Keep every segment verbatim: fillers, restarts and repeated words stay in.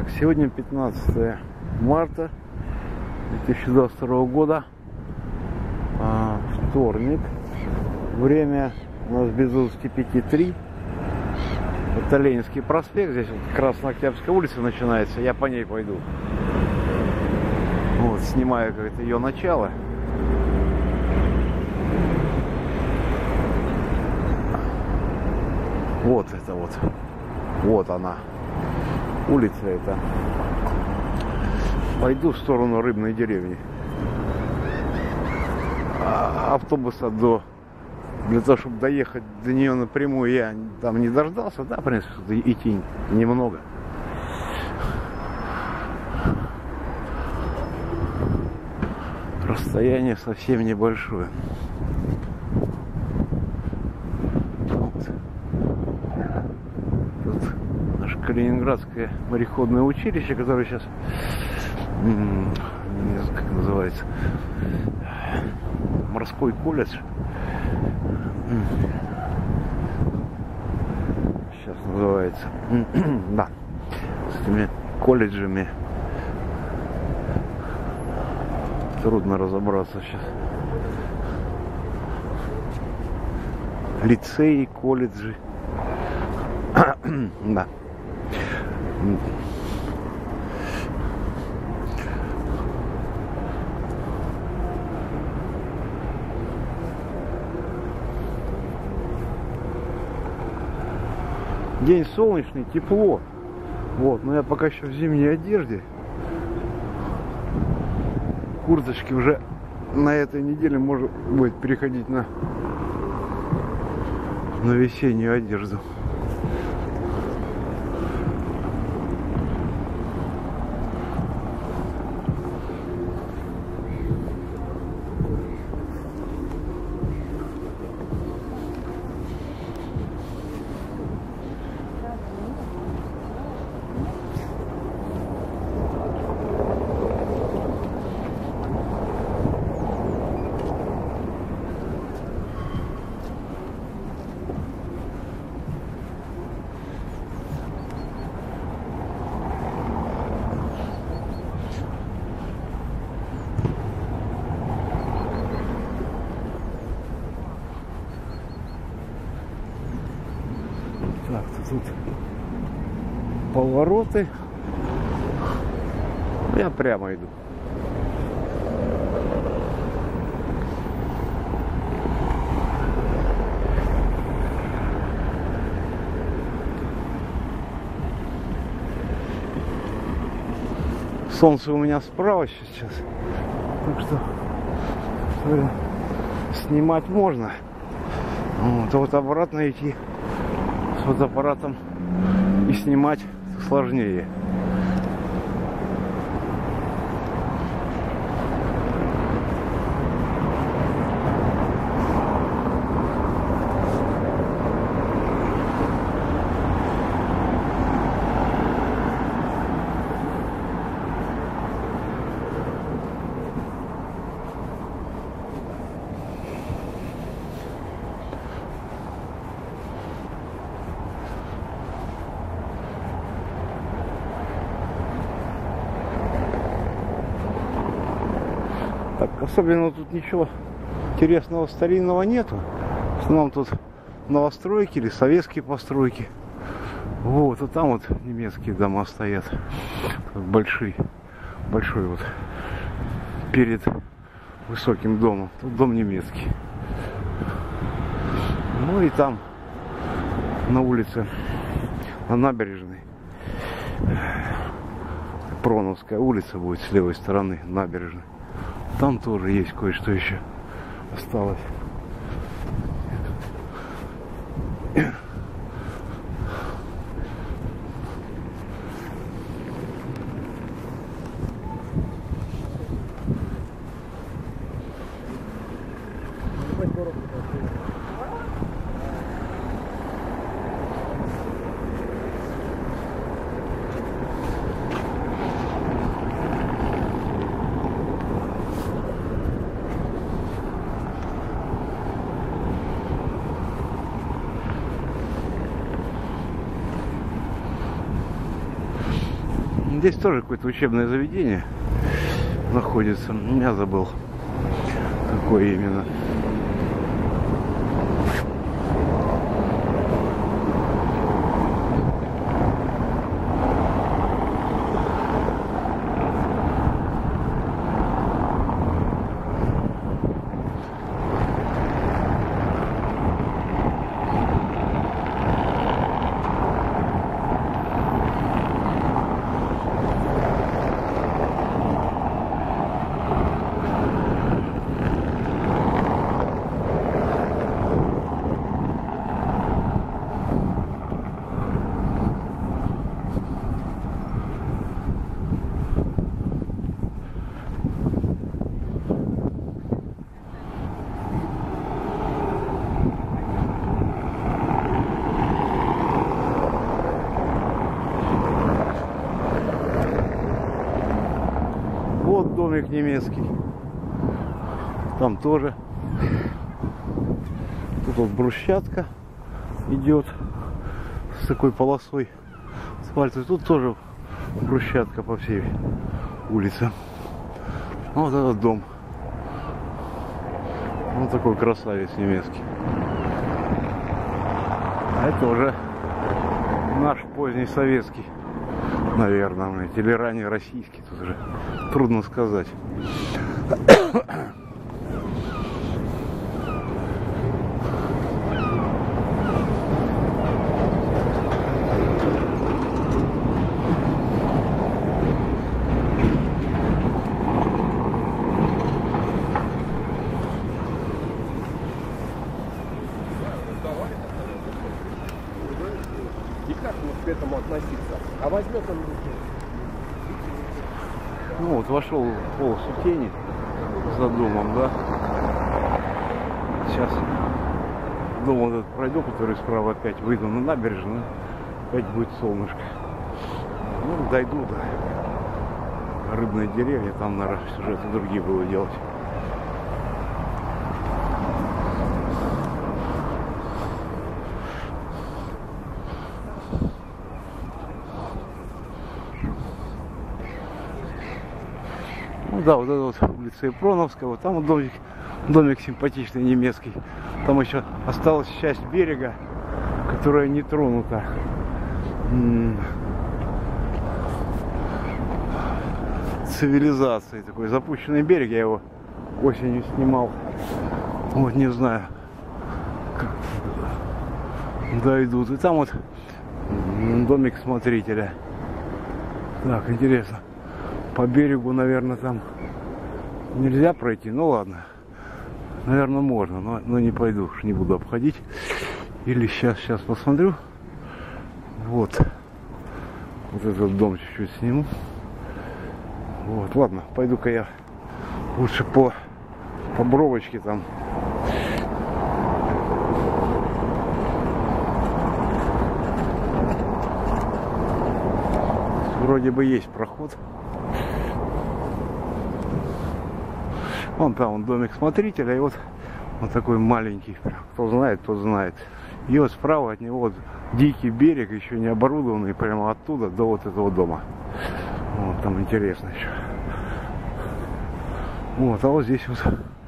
Так, сегодня пятнадцатое марта две тысячи двадцать второго года, а, вторник, время у нас без двадцати пяти три, это Ленинский проспект, здесь вот Краснооктябрьская улица начинается, я по ней пойду, вот, снимаю как-то ее начало. Вот это вот, вот она, улица эта. Пойду в сторону Рыбной деревни. А автобуса до, для того, чтобы доехать до нее напрямую, я там не дождался, да, в принципе, идти немного. Расстояние совсем небольшое. Калининградское мореходное училище, которое сейчас, не знаю, как называется, морской колледж. Сейчас называется. Да. С этими колледжами трудно разобраться сейчас. Лицеи, колледжи. Да. День солнечный, тепло. Вот, но я пока еще в зимней одежде. Курточки уже на этой неделе может будет переходить на, на весеннюю одежду. Так, тут повороты. Я прямо иду. Солнце у меня справа сейчас, так что э, снимать можно. Вот, а вот обратно идти с фотоаппаратом и снимать сложнее. Так, особенно тут ничего интересного старинного нету. В основном тут новостройки или советские постройки. Вот, а там вот немецкие дома стоят. Большой, большой вот перед высоким домом. Тут дом немецкий. Ну и там на улице, на набережной, Проновская улица будет с левой стороны набережной. Там тоже есть кое-что еще осталось. Здесь тоже какое-то учебное заведение находится. Я забыл, какое именно. Вот домик немецкий. Там тоже. Тут вот брусчатка идет с такой полосой асфальта. Тут тоже брусчатка по всей улице. Вот этот дом. Вот такой красавец немецкий. А это уже наш поздний советский, наверное, или ранее российский. Тут уже трудно сказать. И как к этому относиться? А возьмет он руки. Ну вот вошел в полосу тени за домом, да. Сейчас дом вот этот пройду, который справа, опять выйду на набережную, опять будет солнышко. Ну, дойду до рыбной деревни, там, наверное, сюжеты другие буду делать. Ну да, вот это вот улица Ипроновская, вот там вот домик, домик симпатичный немецкий. Там еще осталась часть берега, которая не тронута. Цивилизацией, такой запущенный берег, я его осенью снимал. Вот не знаю, как дойдут. И там вот домик смотрителя. Так, интересно. По берегу, наверное, там нельзя пройти. Ну ладно. Наверное, можно, но, но не пойду, уж не буду обходить. Или сейчас, сейчас посмотрю. Вот. Вот этот дом чуть-чуть сниму. Вот, ладно, пойду-ка я лучше по, по бровочке там. Вроде бы есть проход. Вон там вон домик смотрителя, и вот он такой маленький. Кто знает, тот знает. И вот справа от него вот дикий берег, еще не оборудованный, прямо оттуда до вот этого дома. Вот там интересно еще. Вот, а вот здесь вот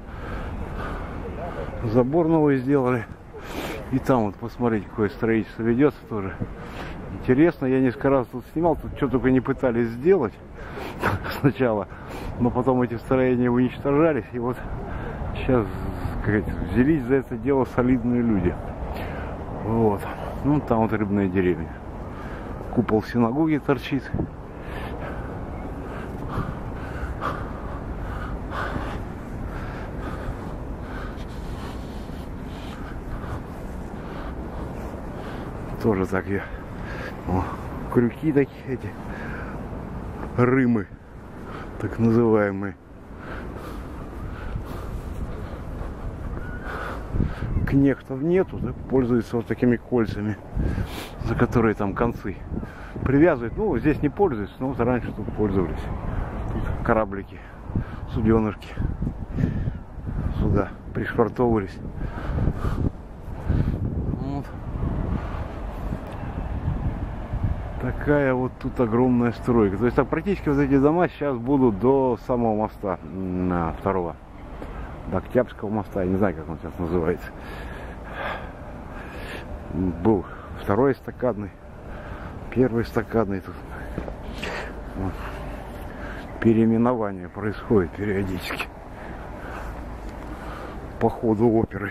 забор новый сделали. И там вот посмотрите, какое строительство ведется тоже. Интересно, я несколько раз тут снимал, тут что только не пытались сделать сначала, но потом эти строения уничтожались, и вот сейчас, как сказать, взялись за это дело солидные люди. Вот, ну там вот рыбная деревня, купол синагоги торчит. Тоже так я. О, крюки такие эти, рымы, так называемые. Кнехтов нету, да, пользуются вот такими кольцами, за которые там концы привязывают. Ну, здесь не пользуются, но вот раньше тут пользовались. Тут кораблики, суденышки сюда пришвартовывались. Вот. Такая вот тут огромная стройка. То есть так практически вот эти дома сейчас будут до самого моста, на второго, до Октябрьского моста, я не знаю, как он сейчас называется. Был второй эстакадный, первый эстакадный тут. Вот. Переименование происходит периодически по ходу оперы.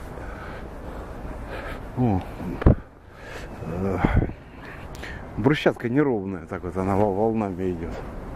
О, э, брусчатка неровная, так вот она волнами идет.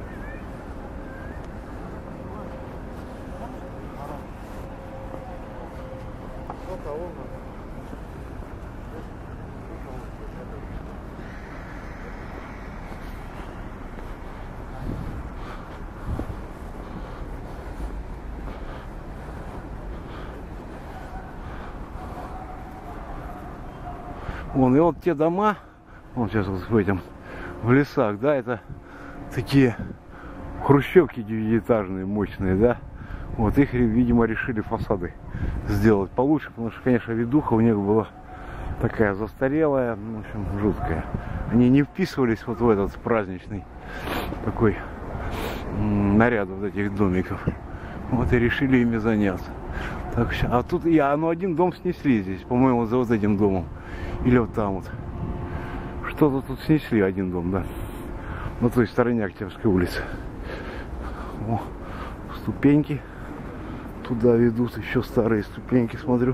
Вон, и вот те дома, вот сейчас вот в этим, в лесах, да, это такие хрущевки девятиэтажные, мощные, да. Вот их, видимо, решили фасады сделать получше, потому что, конечно, видуха у них была такая застарелая, в общем, жуткая. Они не вписывались вот в этот праздничный такой наряд вот этих домиков. Вот и решили ими заняться. Так, а тут я, ну один дом снесли здесь, по-моему, за вот этим домом. Или вот там вот. Что-то тут снесли, один дом, да. На той стороне Октябрьской улицы. О, ступеньки туда ведут, еще старые ступеньки, смотрю.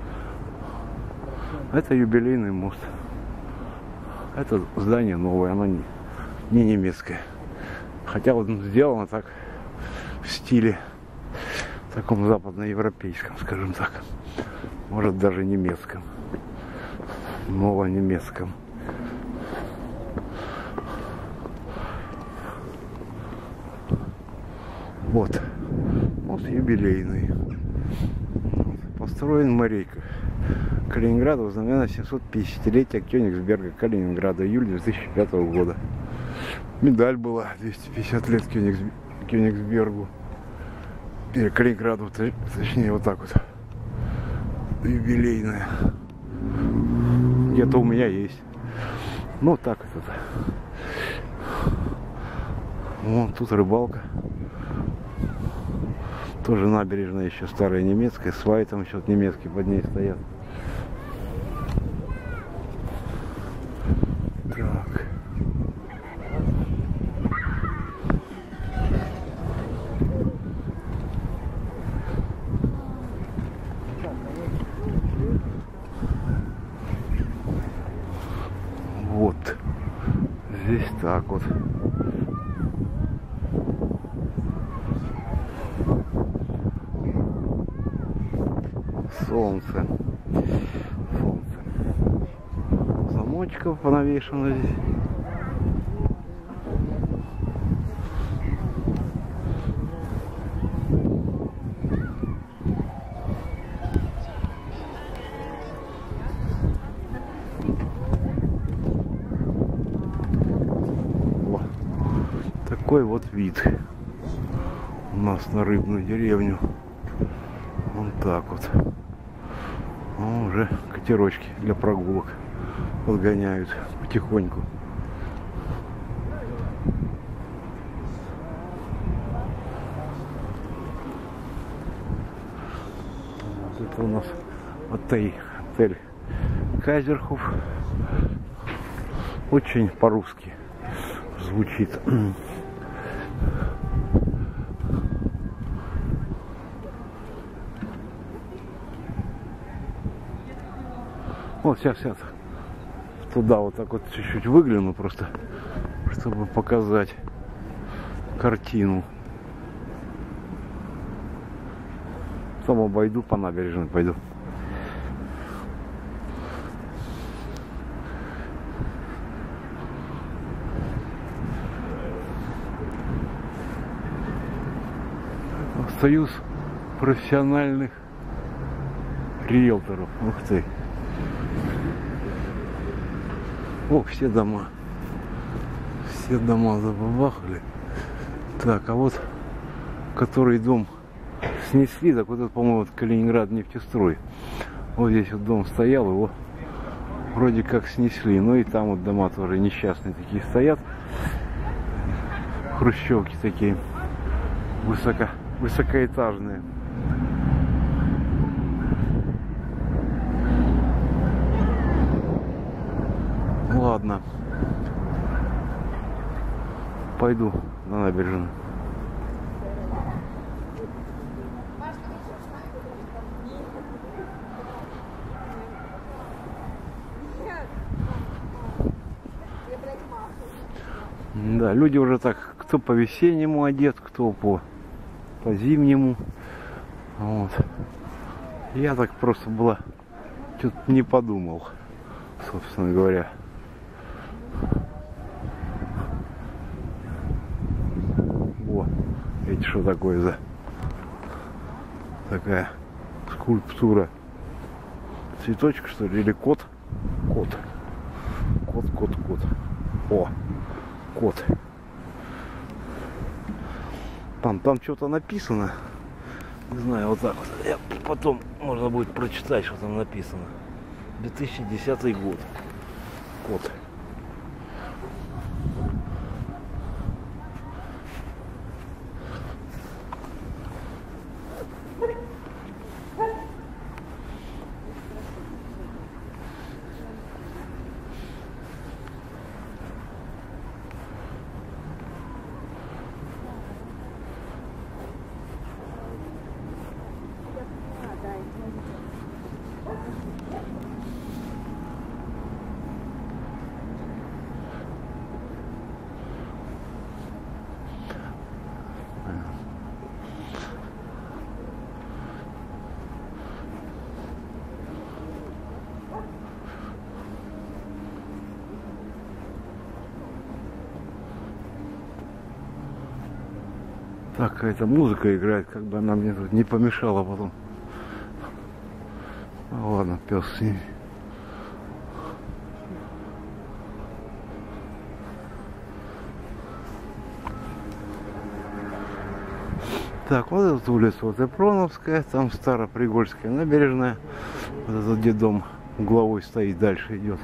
Это юбилейный мост. Это здание новое, оно не, не немецкое. Хотя вот сделано так в стиле таком западноевропейском, скажем так. Может даже немецком. Новонемецком. Вот. Мост юбилейный. Построен в Марейках. Калининграда во знамена семисотпятидесятилетия Кёнигсберга Калининграда, июль две тысячи пятого года. Медаль была двести пятьдесят лет Кёнигс... Кёнигсбергу. Или Калининграду, точнее, вот так вот. Юбилейная. Где-то у меня есть. Ну, так вот это. Вон тут рыбалка. Тоже набережная еще старая немецкая. Сваи там еще немецкие под ней стоят. Так. Вот. Здесь так вот. Солнце. Солнце. Замочков понавешено здесь. О, такой вот вид у нас на рыбную деревню. Вон так вот. О, уже катерочки для прогулок подгоняют потихоньку. Вот это у нас отель, отель Кайзерхоф. Очень по-русски звучит. Вот сейчас, сейчас туда вот так вот чуть-чуть выгляну просто, чтобы показать картину. Потом обойду по набережной, пойду. Союз профессиональных риэлторов. Ух ты. О, все дома. Все дома забабахали. Так, а вот который дом снесли, так вот это, по-моему, вот Калининград нефтестрой. Вот здесь вот дом стоял, его вроде как снесли. Ну и там вот дома тоже несчастные такие стоят. Хрущевки такие. Высоко, высокоэтажные. Ладно. Пойду на набережную. Да, люди уже так, кто по весеннему одет, кто по, по зимнему. Вот. Я так просто было, что-то не подумал, собственно говоря. О, эти что такое за такая скульптура? Цветочек, что ли, или кот? Кот. Кот, кот, кот. О, кот. Там, там что-то написано. Не знаю, вот так вот. Я, потом можно будет прочитать, что там написано. две тысячи десятый год. Кот. Так, какая-то музыка играет, как бы она мне тут не помешала потом. Ну, ладно, пес с ними. Так, вот эта улица, вот Эпроновская, там Старопригольская набережная. Вот этот где дом угловой стоит, дальше идет.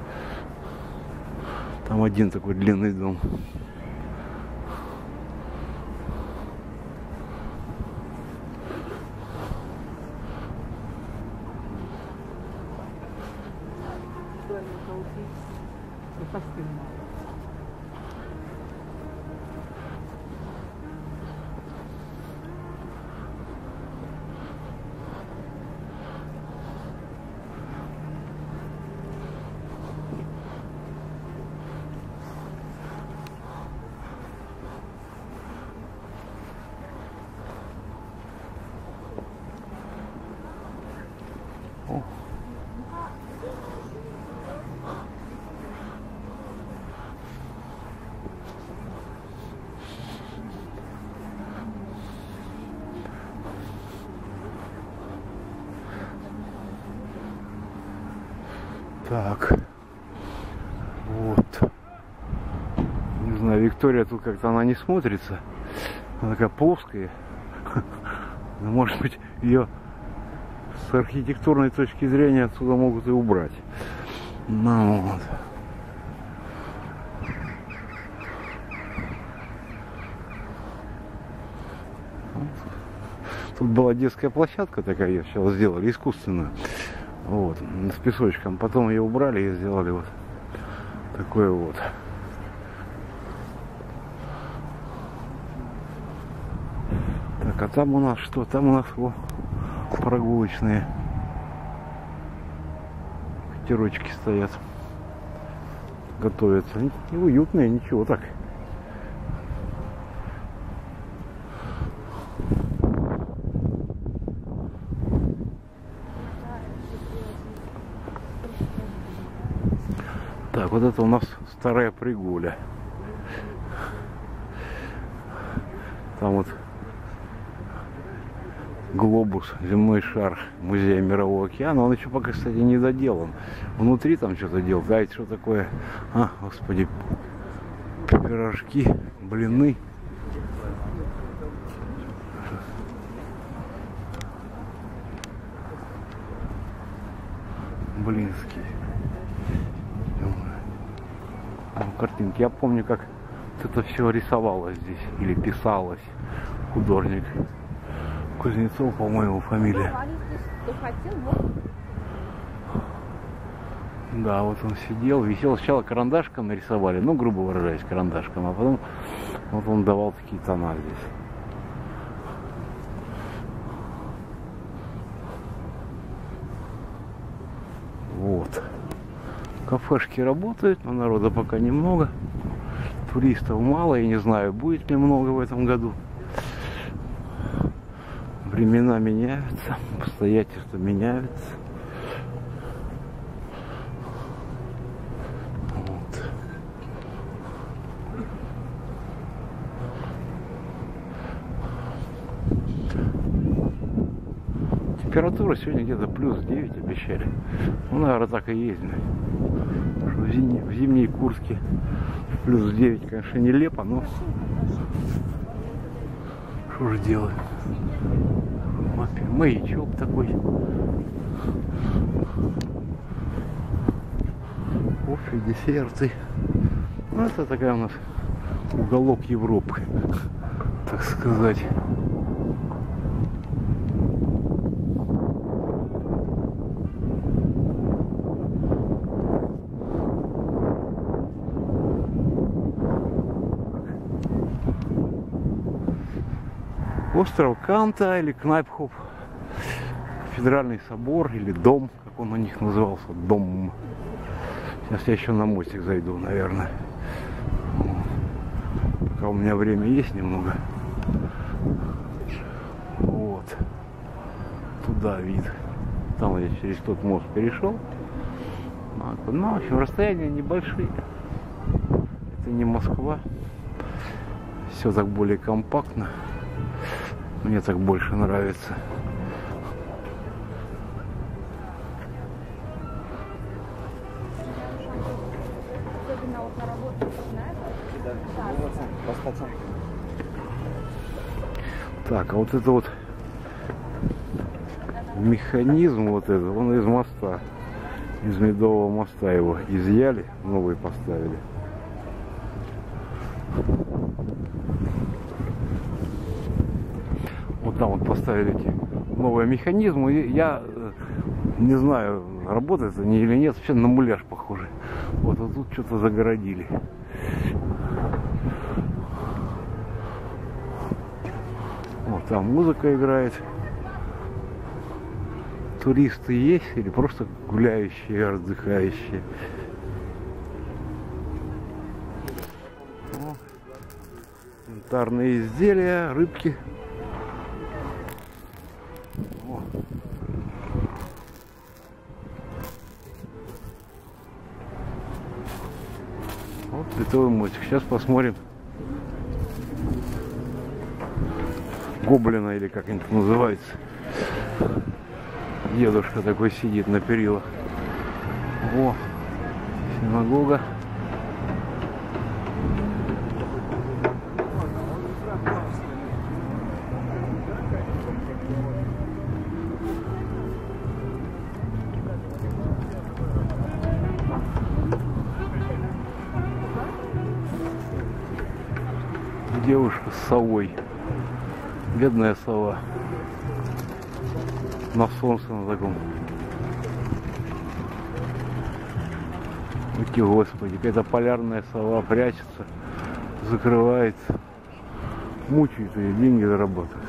Там один такой длинный дом. О. Так, вот, не знаю, Виктория тут как-то она не смотрится, она такая плоская, может быть, ее с архитектурной точки зрения отсюда могут и убрать. Ну вот. Тут была детская площадка такая, ее сейчас сделали искусственную. Вот, с песочком. Потом ее убрали и сделали вот такое вот. Так, а там у нас что? Там у нас о, прогулочные катерочки стоят. Готовятся. И уютные, ничего так. Так, вот это у нас Старая Пригуля. Там вот глобус, земной шар Музея Мирового океана. Он еще пока, кстати, не доделан. Внутри там что-то делают. А это что такое? А, господи, пирожки, блины. Блинские. картинки. Я помню, как это все рисовалось здесь или писалось. Художник Кузнецов, по-моему, фамилия. Да, вот он сидел, висел. Сначала карандашком нарисовали, ну, грубо выражаясь, карандашком, а потом вот он давал такие тона здесь. Вот. Кафешки работают, но народа пока немного. Туристов мало, я не знаю, будет ли много в этом году. Времена меняются, обстоятельства меняются. Вот. Температура сегодня где-то плюс девять обещали. Ну, наверное, так и есть. В, зим... в зимней Курске плюс девять, конечно, нелепо, но что же делать? Маячок такой. Кофе, десерты. Ну, это такая у нас уголок Европы, так сказать. Остров Канта или Кнайпхоф, Федеральный собор или дом, как он у них назывался, дом. Сейчас я еще на мостик зайду, наверное. Пока у меня время есть немного. Вот. Туда вид. Там я через тот мост перешел. Ну, в общем, расстояния небольшие. Это не Москва. Все так более компактно. Мне так больше нравится. Так, а вот это вот механизм вот этот, он из моста, из Медового моста его изъяли, новый поставили. Вот там вот поставили эти новые механизмы. Я не знаю, работает они или нет, вообще на муляж похоже. Вот, вот тут что-то загородили. Вот там музыка играет. Туристы есть или просто гуляющие, отдыхающие. О, янтарные изделия, рыбки. О. Вот литовый мостик. Сейчас посмотрим гоблина, или как это называется. Дедушка такой сидит на перилах. О, синагога. Девушка с совой. Бедная сова. На солнце на таком. Ути, господи, какая-то полярная сова прячется, закрывается, мучает ее, деньги заработает.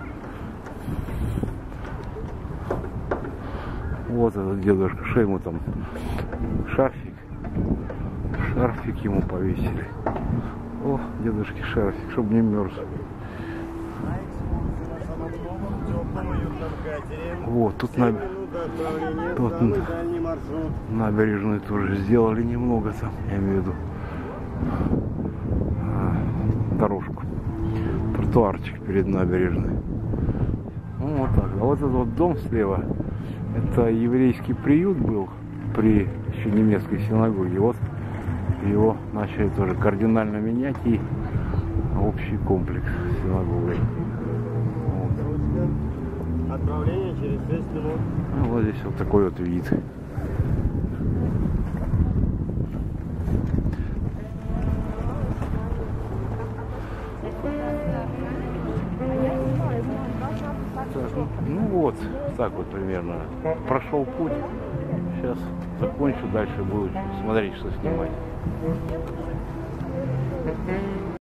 Вот этот дедушка, что ему там, шарфик, шарфик ему повесили. О, дедушке шарфик, чтобы не мерз. Вот, тут, на... тут набережную тоже сделали немного там, я имею в виду а, дорожку, тротуарчик перед набережной. Ну, вот так. А вот этот вот дом слева, это еврейский приют был при еще немецкой синагоге. Вот его начали тоже кардинально менять, и общий комплекс с синагогой. Отправление через шесть минут. Ну, вот здесь вот такой вот вид. Вот так вот примерно прошел путь. Сейчас закончу, дальше буду смотреть, что снимать.